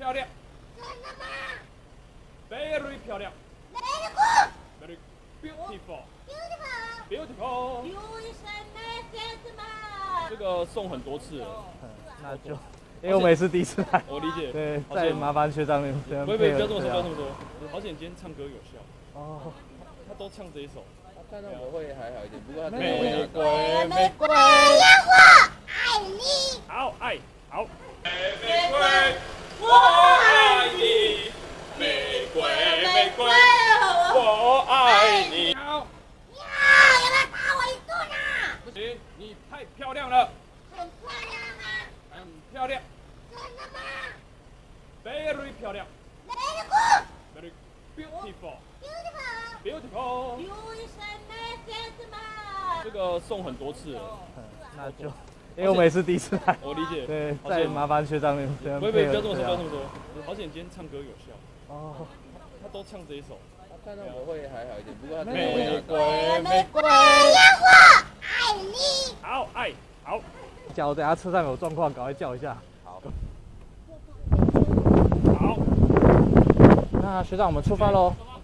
漂亮。 真的吗 ？Very 漂亮。 ？Very good. Very beautiful. Beautiful. Beautiful. You is a nice gentleman. 这个送很多次了， 那就因为我们也是第一次来， 我理解。 对，再麻烦学长你们不会，不要这么说，不要这么说。好险，今天唱歌有效。 哦， 他都唱这一首。 看到我会还好一点，不过他玫瑰， 玫瑰，烟火，爱你。 好爱，好。 玫瑰， 我爱你，玫瑰，玫瑰，我爱你。好， 你好，要不要打我一顿啊？ 不行，你太漂亮了， 很漂亮吗？ 很漂亮。 真的吗 Very 漂亮。 ？Very good. Very beautiful. Beautiful. Beautiful. You is a nice gentleman. 这个送很多次了， 那就因为我们也是第一次来， 我理解。 对，再麻烦学长你们不会，不要这么说，不要这么说。好险，今天唱歌有效。 哦， 他都唱这一首。 看到我会还好一点，不过他玫瑰， 玫瑰，烟火，爱你。 好爱，好。 叫我等下车上有状况，赶快叫一下。 好。 好。 那学长，我们出发喽。 出发